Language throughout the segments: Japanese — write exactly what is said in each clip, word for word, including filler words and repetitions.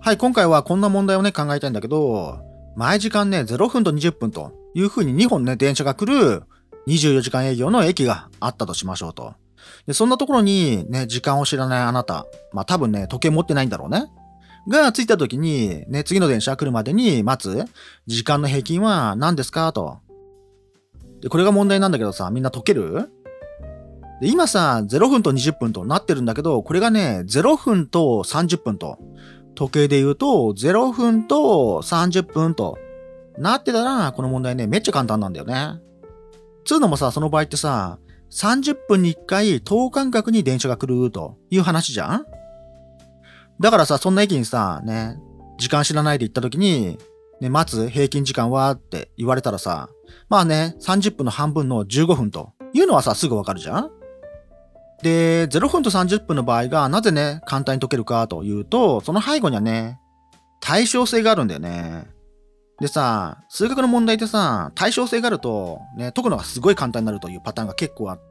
はい、今回はこんな問題をね、考えたいんだけど、前時間ね、ゼロふんとにじゅっぷんという風ににほんね、電車が来るにじゅうよじかん営業の駅があったとしましょうと。で、そんなところにね、時間を知らないあなた、まあ多分ね、時計持ってないんだろうね。が着いた時に、ね、次の電車来るまでに待つ時間の平均は何ですかと。で、これが問題なんだけどさ、みんな解ける？で、今さ、ゼロふんとにじゅっぷんとなってるんだけど、これがね、ゼロふんとさんじゅっぷんと。時計で言うと、ゼロふんとさんじゅっぷんとなってたら、この問題ね、めっちゃ簡単なんだよね。つうのもさ、その場合ってさ、さんじゅっぷんにいっかい等間隔に電車が来るという話じゃん？だからさ、そんな駅にさ、ね、時間知らないで行った時に、ね、待つ平均時間はって言われたらさ、まあね、さんじゅっぷんの半分のじゅうごふんというのはさ、すぐわかるじゃん？で、ゼロふんとさんじゅっぷんの場合がなぜね、簡単に解けるかというと、その背後にはね、対称性があるんだよね。でさ、数学の問題ってさ、対称性があると、ね、解くのがすごい簡単になるというパターンが結構あって、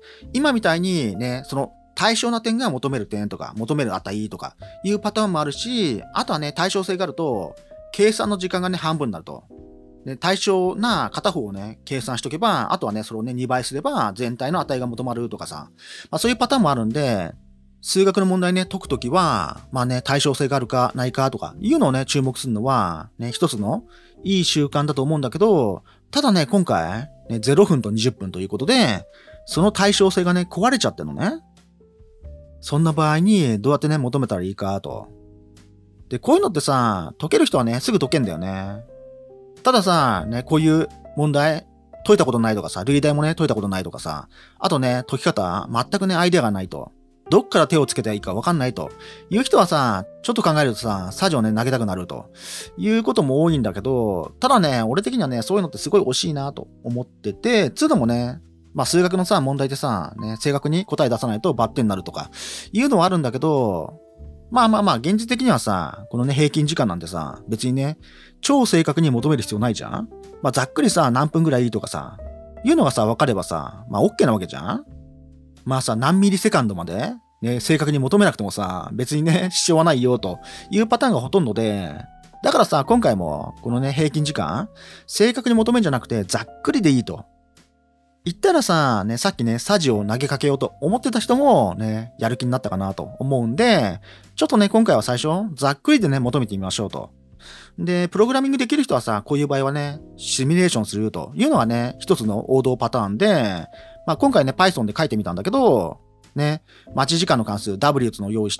今みたいにね、その対称な点が求める点とか、求める値とかいうパターンもあるし、あとはね、対称性があると、計算の時間がね、半分になると。で、対称な片方をね、計算しとけば、あとはね、それをね、にばいすれば、全体の値が求まるとかさ、まあそういうパターンもあるんで、数学の問題ね、解くときは、まあね、対称性があるかないかとかいうのをね、注目するのは、ね、一つのいい習慣だと思うんだけど、ただね、今回、ね、ゼロふんとにじゅっぷんということで、その対称性がね、壊れちゃってるのね。そんな場合に、どうやってね、求めたらいいかと。で、こういうのってさ、解ける人はね、すぐ解けんだよね。たださ、ね、こういう問題、解いたことないとかさ、類題もね、解いたことないとかさ、あとね、解き方、全くね、アイデアがないと。どっから手をつけていいかわかんないという人はさ、ちょっと考えるとさ、サジをね、投げたくなるということも多いんだけど、ただね、俺的にはね、そういうのってすごい惜しいなと思ってて、つうのもね、まあ数学のさ、問題でさ、ね、正確に答え出さないとバッテンになるとか、いうのはあるんだけど、まあまあまあ、現実的にはさ、このね、平均時間なんてさ、別にね、超正確に求める必要ないじゃん？まあざっくりさ、何分ぐらいとかさ、いうのがさ、分かればさ、まあ OK なわけじゃん？まあさ、何ミリセカンドまで、ね、正確に求めなくてもさ、別にね、支障はないよというパターンがほとんどで、だからさ、今回も、このね、平均時間、正確に求めんじゃなくて、ざっくりでいいと。言ったらさ、ね、さっきね、サジを投げかけようと思ってた人もね、やる気になったかなと思うんで、ちょっとね、今回は最初、ざっくりでね、求めてみましょうと。で、プログラミングできる人はさ、こういう場合はね、シミュレーションするというのがね、一つの王道パターンで、まあ今回ね、Python で書いてみたんだけど、ね、待ち時間の関数 W つのを用意して、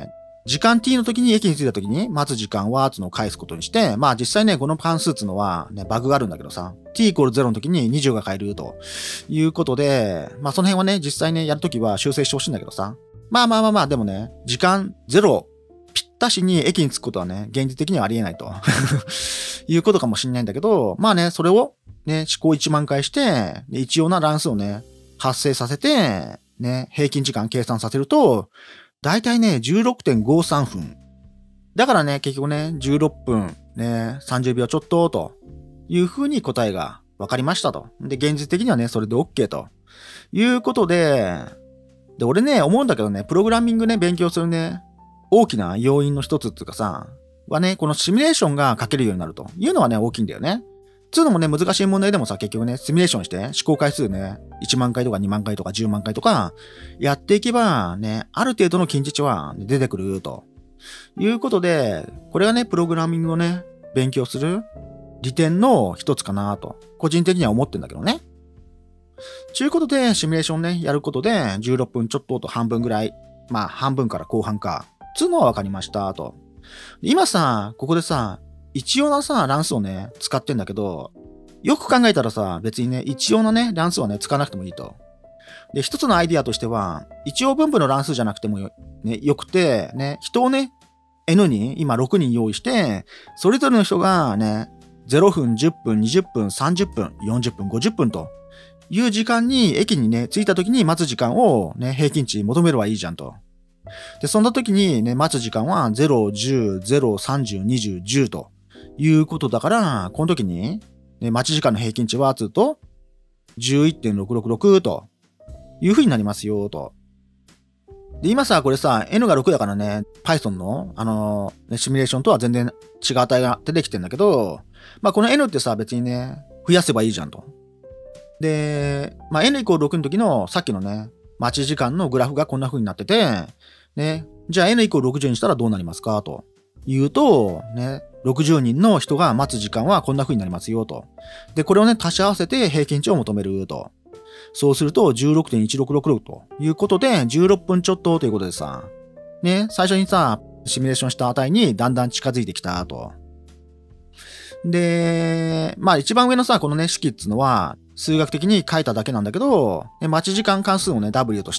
時間 t の時に駅に着いた時に待つ時間はつのを返すことにして、まあ実際ね、この関数つのはね、バグがあるんだけどさ、t イコールゼロの時ににじゅうが変えるということで、まあその辺はね、実際ね、やるときは修正してほしいんだけどさ。まあまあまあまあ、でもね、時間ゼロぴったしに駅に着くことはね、現実的にはありえないということかもしんないんだけど、まあね、それをね、思考いちまん回して、一様な乱数をね、発生させて、ね、平均時間計算させると、だいたいね、じゅうろくてんごさんふん。だからね、結局ね、じゅうろっぷん、ね、さんじゅうびょうちょっと、という風に答えが分かりましたと。で、現実的にはね、それで OK ということで、で、俺ね、思うんだけどね、プログラミングね、勉強するね、大きな要因の一つっていうかさ、はね、このシミュレーションが書けるようになるというのはね、大きいんだよね。つうのもね、難しい問題でもさ、結局ね、シミュレーションして、試行回数ね、いちまん回とかにまん回とかじゅうまん回とか、やっていけば、ね、ある程度の近似値は出てくると。いうことで、これがね、プログラミングをね、勉強する利点の一つかなと、個人的には思ってんだけどね。ちゅうことで、シミュレーションね、やることで、じゅうろっぷんちょっとと半分ぐらい、まあ、半分から後半か、つうのは分かりましたと。今さ、ここでさ、一様なさ、乱数をね、使ってんだけど、よく考えたらさ、別にね、一様なね、乱数はね、使わなくてもいいと。で、一つのアイディアとしては、一応分布の乱数じゃなくてもよ、ね、よくて、ね、人をね、N に今ろくにん用意して、それぞれの人がね、ゼロふん、じゅっぷん、にじゅっぷん、さんじゅっぷん、よんじゅっぷん、ごじゅっぷんという時間に、駅にね、着いた時に待つ時間をね、平均値求めればいいじゃんと。で、そんな時にね、待つ時間はゼロ、じゅう、ゼロ、さんじゅう、にじゅう、じゅうということだから、この時に、ね、待ち時間の平均値は、つうと、じゅういってんろくろくろく という風になりますよ、と。 で、今さ、これさ、N がろくだからね、Python の、あのーねシミュレーションとは全然違う値が出てきてんだけど、まあこの N ってさ、別にね、増やせばいいじゃんと。で、まあ N イコールろくの時のさっきのね、待ち時間のグラフがこんな風になってて、ね、じゃあ N イコールろくじゅうにしたらどうなりますかと言うと、ね、ろくじゅうにんの人が待つ時間はこんな風になりますよと。で、これをね、足し合わせて平均値を求めると。そうすると じゅうろくてんいちろくろくろく ということでじゅうろっぷんちょっとということでさ、ね、最初にさ、シミュレーションした値にだんだん近づいてきたと。で、まあ一番上のさ、このね、式っつうのは数学的に書いただけなんだけど、待ち時間関数をね、W として、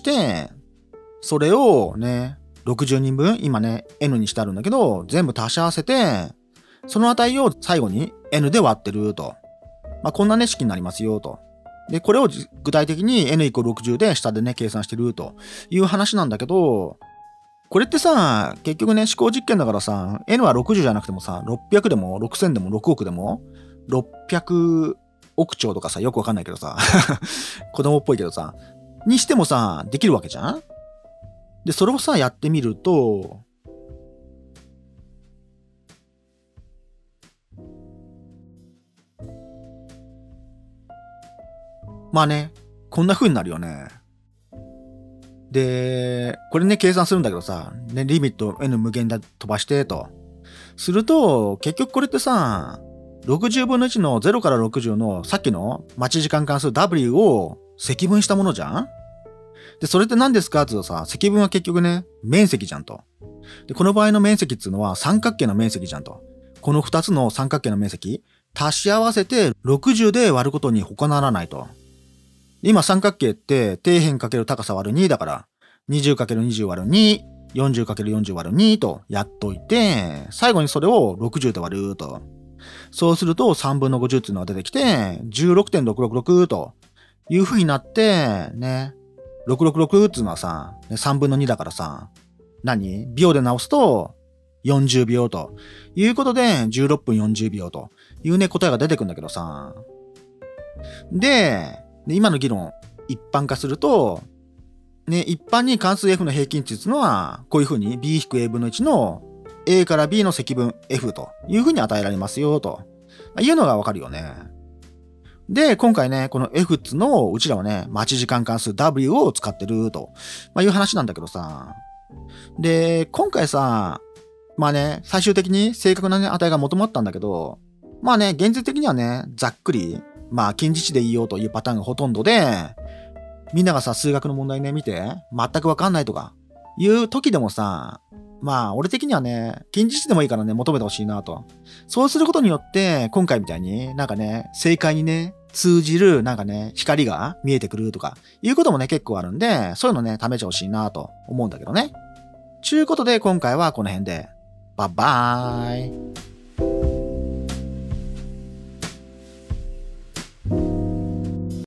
それをね、ろくじゅうにんぶん、今ね、N にしてあるんだけど、全部足し合わせて、その値を最後に N で割ってると。まあこんなね、式になりますよと。で、これを具体的に N イコールろくじゅうで下でね、計算してるという話なんだけど、これってさ、結局ね、思考実験だからさ、N はろくじゅうじゃなくてもさ、ろっぴゃくでもろくせんでもろくおくでも、ろっぴゃくおくちょうとかさ、よくわかんないけどさ、子供っぽいけどさ、にしてもさ、できるわけじゃん？で、それをさ、やってみると、まあね、こんな風になるよね。で、これね、計算するんだけどさ、ね、リミット N 無限で飛ばしてと。すると、結局これってさ、ろくじゅうぶんのいちのゼロからろくじゅうのさっきの待ち時間関数 W を積分したものじゃん？で、それって何ですかって言うとさ、積分は結局ね、面積じゃんと。で、この場合の面積っていうのは三角形の面積じゃんと。このふたつの三角形の面積、足し合わせてろくじゅうで割ることに他ならないと。今三角形って底辺かける高さ割るにだから、にじゅうかけるにじゅう割るに、よんじゅうかけるよんじゅう割るにとやっといて、最後にそれをろくじゅうで割ると。そうするとさんぶんのごじゅうっていうのが出てきて、じゅうろくてんろくろくろく という風になって、ね、ろくろくろくっていうのはさ、さんぶんのにだからさ、何？秒で直すとよんじゅうびょうということでじゅうろっぷんよんじゅうびょうというね、答えが出てくるんだけどさ。で、今の議論一般化すると、ね、一般に関数 F の平均値っていうのは、こういう風に B-A 分のいちの A から B の積分 F という風に与えられますよというのがわかるよね。で、今回ね、この F っつのうちらはね、待ち時間関数 W を使ってると、まあ、いう話なんだけどさ。で、今回さ、まあね、最終的に正確な、ね、値が求まったんだけど、まあね、現実的にはね、ざっくり、まあ近似値でいいよというパターンがほとんどで、みんながさ、数学の問題ね、見て、全くわかんないとか、いう時でもさ、まあ、俺的にはね、近似値でもいいからね、求めてほしいなと。そうすることによって、今回みたいになんかね、正解にね、通じる、なんかね、光が見えてくるとか、いうこともね、結構あるんで、そういうのね、試してほしいなと思うんだけどね。ちゅうことで、今回はこの辺で、バイバーイ。